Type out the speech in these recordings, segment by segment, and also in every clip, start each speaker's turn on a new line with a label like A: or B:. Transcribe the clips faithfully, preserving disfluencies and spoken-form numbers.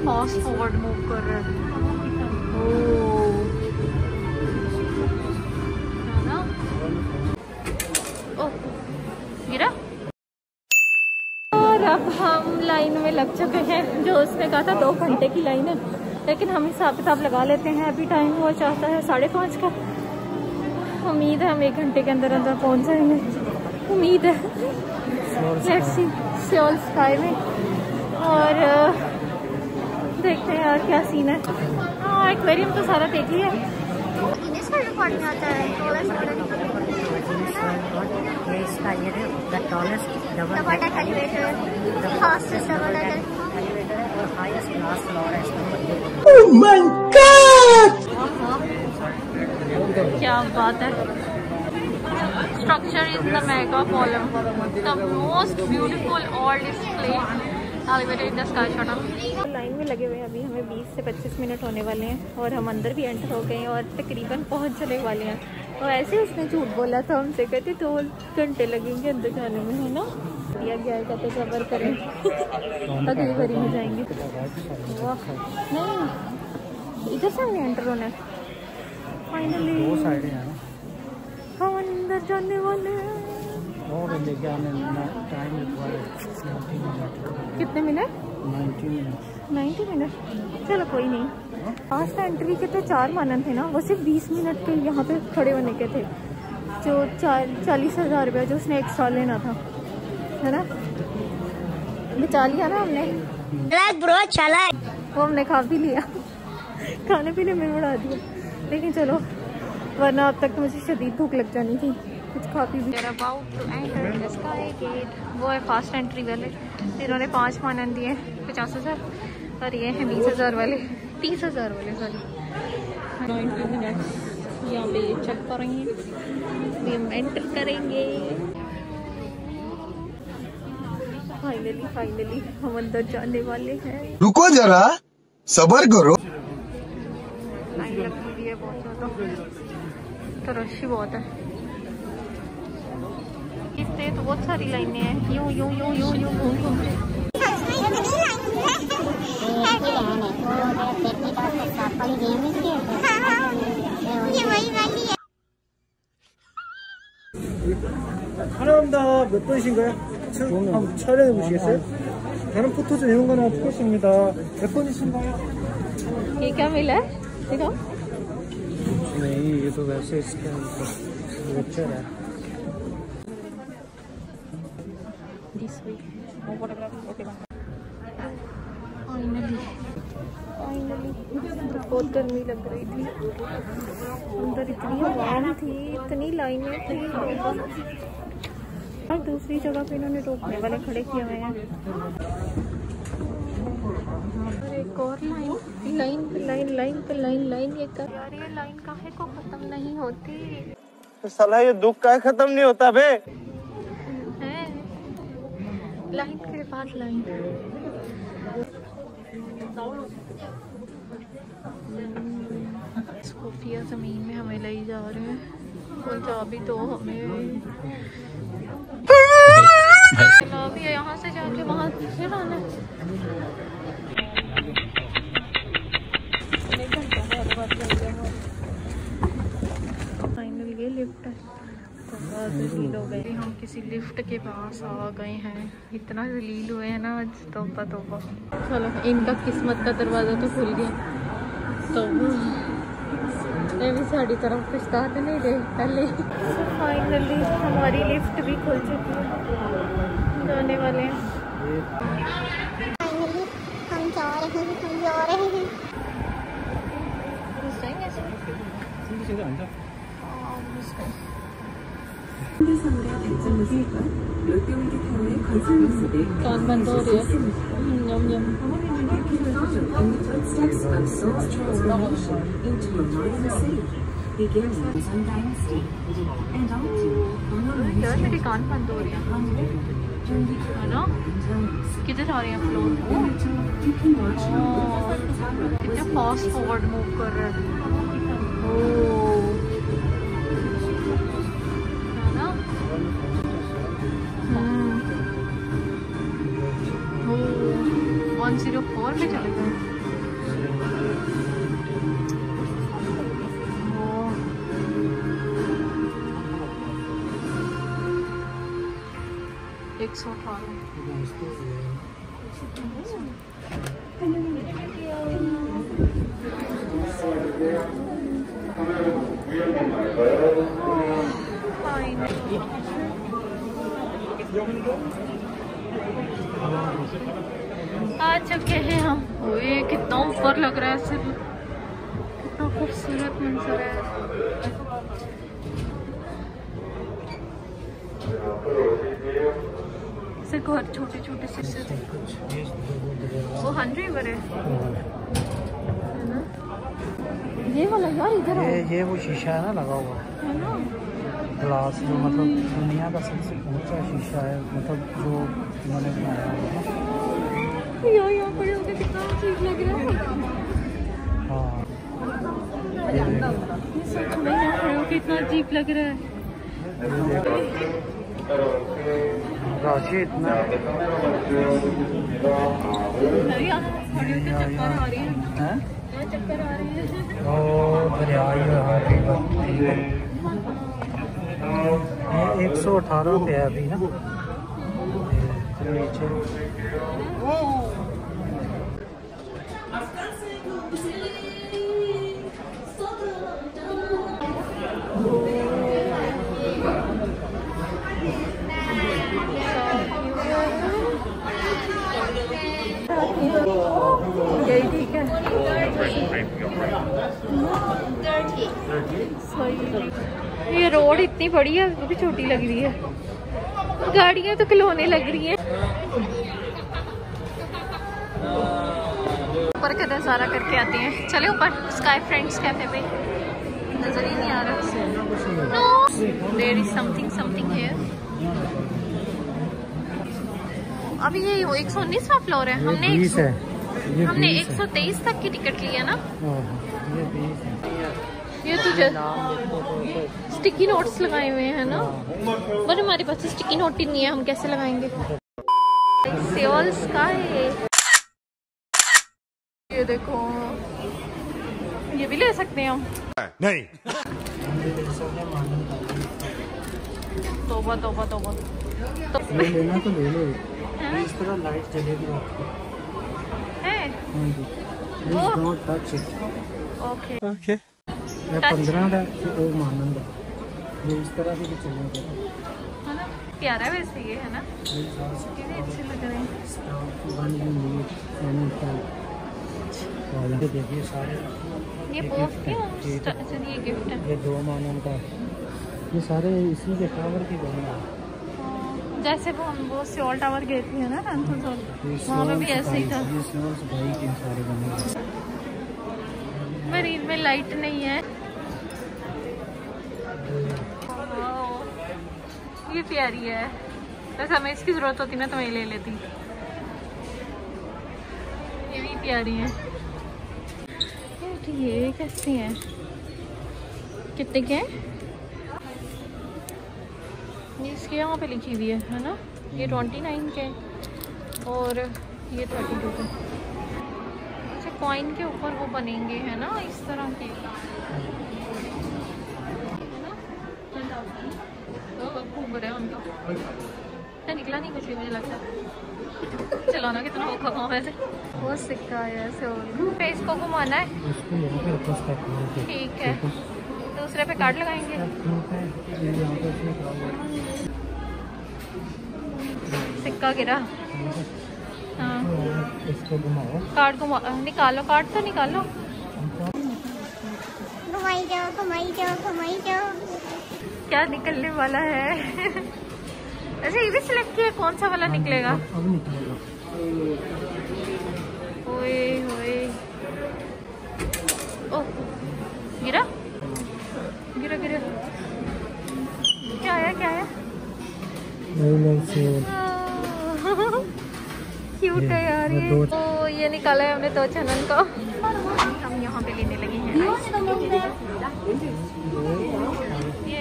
A: Fast forward move कर रहा है। ओह है ना। ओह गिरा। और अब हम लाइन में लग चुके हैं। जो उसने कहा था दो घंटे की लाइन है, लेकिन हम हिसाब किताब लगा लेते हैं। अभी टाइम हुआ चाहता है साढ़े पाँच का। उम्मीद है हम एक घंटे के अंदर अंदर पहुंच जाएंगे, उम्मीद है। लेट्स सी सियोल स्काई में। और देखते हैं यार क्या सीन है। हाँ एक्वेरियम तो सारा देख लिया। इसका रिकॉर्ड में आता है the tallest double deck elevator, the fastest double deck elevator और highest glass floor है। Oh my God! क्या बात है। Structure is the mega column, the most beautiful all display elevator in the sky shuttle। Line में लगे हुए हैं अभी, हमें बीस से पच्चीस मिनट होने वाले हैं और हम अंदर भी एंटर हो गए हैं और तकरीबन पहुंचने वाले हैं। और ऐसे उसने झूठ बोला था हमसे, कहते दो घंटे लगेंगे अंदर जाने में, है ना। दिया गया है, कहते सबर करें अगली बारी में जाएंगे। वाह नहीं इधर से हमने एंटर होना है फाइनली। हम अंदर जाने वाले हैं। कितने मिनट? Ninety minute. चलो कोई नहीं। फास्ट एंट्री के तो चार मानन थे ना, वो सिर्फ बीस मिनट के यहाँ पे खड़े होने के थे। जो चार चालीस हजार रुपया जो उसने एक्स्ट्रा लेना था, है ना, बचा लिया ना हमने। ब्रो चला वो हमने खा भी लिया खाने पीने में उड़ा दिया। लेकिन चलो, वरना अब तक तो मुझे शदीद भूख लग जानी थी, कुछ खा पी भी। वो है फास्ट एंट्री वाले, इन्होंने पाँच मानन दिए पचास हजार और ये है बीस हजार वाले, तीस हजार वाले सॉरी। नाइन्टी मिनट यहाँ पे चेक करेंगे, हम एंटर करेंगे। फाइनली फाइनली हम अंदर जाने वाले हैं।
B: रुको जरा सबर करो।
A: लाइन लगी हुई है बहुत ज़्यादा, तो रश बहुत है। इससे तो बहुत सारी लाइनें हैं, यूं यूं यूं यूं यूं घूम घूम।
C: 사람당 몇 번이신가요? 한번 촬영해 보시겠어요? 다른 포토존 이런 거는 포토입니다. 몇 번이신가요?
A: ये क्या मिला है? देखो
C: नहीं, ये तो वैसे इसका लेक्चर है।
A: फाइनली फाइनली बहुत गर्मी लग रही थी अंदर, इतनी आवाम थी, इतनी लाइनें थी। और दूसरी जगह पे इन्होंने रोकने वाले खड़े किए हुए हैं। और एक और लाइन लाइन पे लाइन लाइन पे लाइन लाइन ये कर यार, ये लाइन काहे को खत्म नहीं होती।
C: तो साला ये दुख काहे खत्म नहीं होता बे?
A: है लाइन के बाद लाइन। इस खुफिया जमीन में हमें ले जा रहे हैं, कोई जा भी तो हमें भी है, यहाँ से जाके वहाँ फिर आना। फाइनली ये लिफ्ट है, जलील हो गए हम, किसी लिफ्ट के पास आ गए हैं। इतना जलील हुए हैं ना आज, तौबा तौबा। चलो इनका किस्मत का दरवाज़ा तो खुल गया। तो ये भी साड़ी तरफ कुछ कहते नहीं थे पहले। फाइनली हमारी लिफ्ट भी खुल चुकी है, जाने वाले हैं। फाइनली हम जा रहे हैं, हम जा रहे हैं। कान बंद हो रही है। यम यम यार मेरी कान बंद हो रही है ना। किधर आ रहे हैं फ्लोर? कितना फास्ट फॉरवर्ड मूव कर रहा है। ओह है ना। वन जीरो फोर में चले गए। एक सौ अठारह। आ चुके हैं हम। ओए कितना ऊपर लग रहा है, सिर्फ कितना खूबसूरत मंजर है। से घर छोटे छोटे से वो हंड्री बड़े ये वाला यार इधर
C: ये ये वो शीशा है ना लगा हुआ
A: है ना,
C: ग्लास जो मतलब दुनिया का सबसे ऊंचा शीशा है, मतलब जो उन्होंने बनाया है ना।
A: यार यहाँ पर होकर कितना अजीब लग रहा है।
C: हाँ
A: ये सच में यहाँ पर होकर कितना अजीब लग रहा है।
C: राशि इतना
A: यहाँ खड़े होकर चक्कर आ रही है,
C: है
A: यहाँ चक्कर आ रही है।
C: ओ दरिया ये एक सौ अठारह रुपये है अभी ना नीचे।
A: यही ठीक है। ये रोड इतनी बड़ी है, वो भी छोटी लग रही है। गाड़ियां तो खिलौने लग रही हैं। ऊपर का नजारा करके आते हैं। चले ऊपर स्काई फ्रेंड्स कैफे पे। नजर ही नहीं आ रहा। No there is something something here. अभी ये एक सौ उन्नीसवां फ्लोर है। हमने
C: बीस है, ये
A: हमने एक सौ तेईस तक की टिकट ली है ना।
C: ये बीस है।
A: ये तुझे स्टिकी नोट्स लगाए हुए हैं ना, पर हमारे पास स्टिकी नोट ही नहीं है, हम कैसे लगाएंगे। सियोल स्काई, ये देखो, ये भी ले सकते हैं हम।
B: नहीं।
A: तोबा तोबा तोबा। तो
C: ये लेना तो ले लो, इस तरह लाइट जलेगी
A: है।
C: Please don't touch it.
A: Okay
B: okay.
C: ये पंद्रह का वो मानन का, ये इस तरह से भी चलेगा
A: है ना, प्यारा है वैसे ये, है ना, ये भी अच्छे लग रहे हैं।
C: देखिए सारे
A: ये पोस्ट क्यों? अच्छा ये गिफ्ट है।
C: ये दो मानन का, ये सारे इसी के टावर की बनी है।
A: जैसे वो हम वो सियोल टावर गए थे है ना, वहाँ पे भी ऐसे ही था।
C: ये सियोल भाई के सारे बने।
A: मरीन में लाइट नहीं है। ये प्यारी है, बस हमें इसकी जरूरत होती ना तो मैं ले लेती। ये भी प्यारी है। ये कैसी है, कितने के हैं? इसके यहाँ पे लिखी हुई है है ना, ये ट्वेंटी नाइन के और ये थर्टी टू के। अच्छा कॉइन के ऊपर वो बनेंगे है ना, इस तरह के, घूम रहे हैं हम तो निकला नहीं कुछ भी मुझे लगता है। चलो ना, कितना औखा काम वैसे। वो सिक्का है ऐसे, फेस को घुमाना है। ठीक है, दूसरे पे कार्ड लगाएंगे। सिक्का गिरा। हाँ
C: इसको घुमाओ,
A: कार्ड घुमा, निकालो कार्ड तो निकालो।
D: घुमाई जाओ घुमाई जाओ घुमाई जाओ।
A: क्या निकलने वाला है? अच्छा ये भी सिलेक्ट किया, कौन सा वाला निकलेगा?
C: अब निकलेगा।
A: ओए ओए, ओह गिरा गिरा गिरा। क्या आया क्या आया? क्यूट है यार ये। ओ ये निकाला है हमने तो चनन को। हम यहाँ पे लेने लगे हैं। ये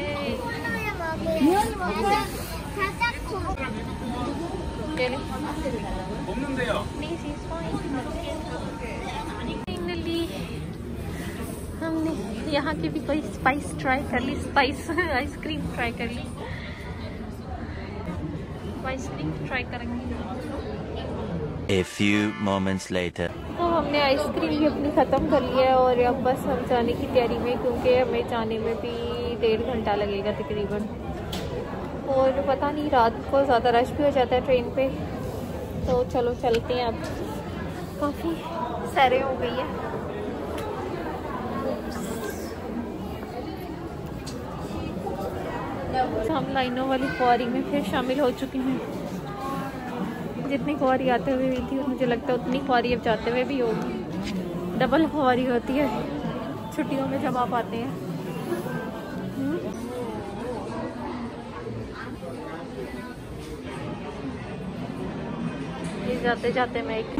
A: ये ले। This is fine. Finally हमने यहाँ की भी कोई स्पाइस ट्राई कर ली, स्पाइस आइसक्रीम ट्राई कर ली। आइसक्रीम ट्राई करेंगे।
E: A few moments later.
A: तो हमने आइसक्रीम भी अपनी ख़त्म कर लिया है और अब बस हम जाने की तैयारी में, क्योंकि हमें जाने में भी डेढ़ घंटा लगेगा तकरीबन। और पता नहीं रात को ज़्यादा रश भी हो जाता है ट्रेन पे, तो चलो चलते हैं। अब काफ़ी सैरें हो गई है। हम लाइनों वाली ख्वारी में फिर शामिल हो चुके हैं। जितनी ख्वारी आते हुए हुई थी मुझे लगता है उतनी ख्वारी अब जाते हुए भी होगी। डबल ख्वारी होती है छुट्टियों में जब आप आते हैं। ये जाते जाते मैं एक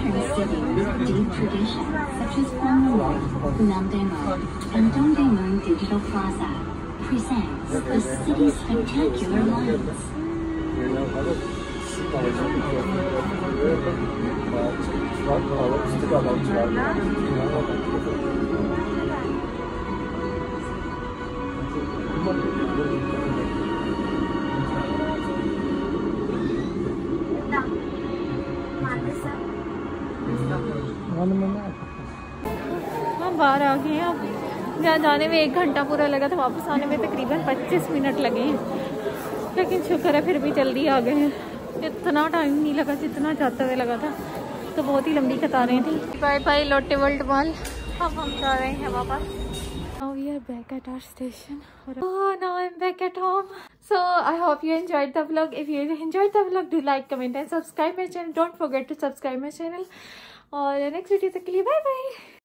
F: presents the city's spectacular lights.
A: हम बाहर आ गए हैं। अब जहाँ जाने में एक घंटा पूरा लगा था, वापस आने में तकरीबन पच्चीस मिनट लगे हैं, लेकिन शुक्र है फिर भी जल्दी आ गए हैं। इतना टाइम नहीं लगा जितना जाते हुए लगा था, तो बहुत ही लंबी कतारें थी। Bye bye Lotte World Mall. अब हम जा रहे हैं वापस। Now we are back at our station. Oh, now I'm back at home. So I hope you enjoyed the vlog. If you enjoyed the vlog, do like, comment and subscribe my channel. Don't forget to subscribe my channel. और next video तक के लिए bye bye.